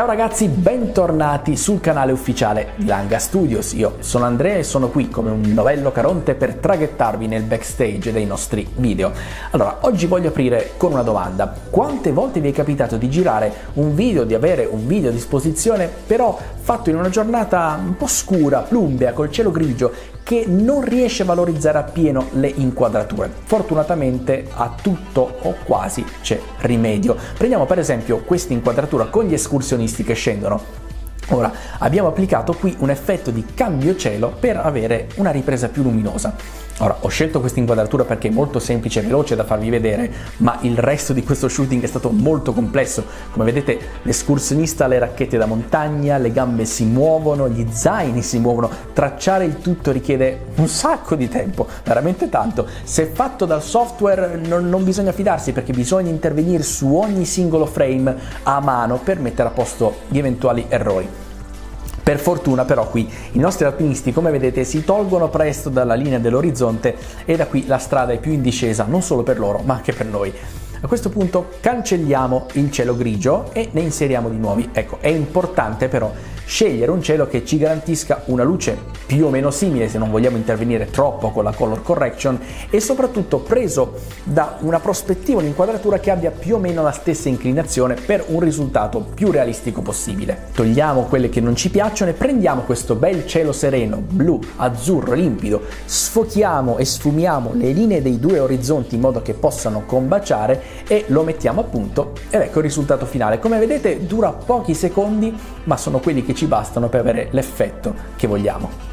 Ciao ragazzi, bentornati sul canale ufficiale di Langa Studios. Io sono Andrea e sono qui come un novello Caronte per traghettarvi nel backstage dei nostri video. Allora, oggi voglio aprire con una domanda. Quante volte vi è capitato di girare un video, di avere un video a disposizione, però fatto in una giornata un po' scura, plumbea, col cielo grigio, che non riesce a valorizzare appieno le inquadrature? Fortunatamente a tutto o quasi c'è rimedio. Prendiamo per esempio questa inquadratura con gli escursionisti che scendono. Ora abbiamo applicato qui un effetto di cambio cielo per avere una ripresa più luminosa. Ora ho scelto questa inquadratura perché è molto semplice e veloce da farvi vedere, ma il resto di questo shooting è stato molto complesso. Come vedete, l'escursionista ha le racchette da montagna, le gambe si muovono, gli zaini si muovono, tracciare il tutto richiede un sacco di tempo, veramente tanto. Se fatto dal software non bisogna fidarsi, perché bisogna intervenire su ogni singolo frame a mano per mettere a posto gli eventuali errori. Per fortuna però qui i nostri alpinisti, come vedete, si tolgono presto dalla linea dell'orizzonte e da qui la strada è più in discesa non solo per loro ma anche per noi. A questo punto cancelliamo il cielo grigio e ne inseriamo di nuovi. Ecco, è importante però scegliere un cielo che ci garantisca una luce più o meno simile, se non vogliamo intervenire troppo con la color correction, e soprattutto preso da una prospettiva, un'inquadratura che abbia più o meno la stessa inclinazione per un risultato più realistico possibile. Togliamo quelle che non ci piacciono e prendiamo questo bel cielo sereno, blu, azzurro, limpido, sfochiamo e sfumiamo le linee dei due orizzonti in modo che possano combaciare e lo mettiamo a punto, ed ecco il risultato finale. Come vedete dura pochi secondi, ma sono quelli che ci bastano per avere l'effetto che vogliamo.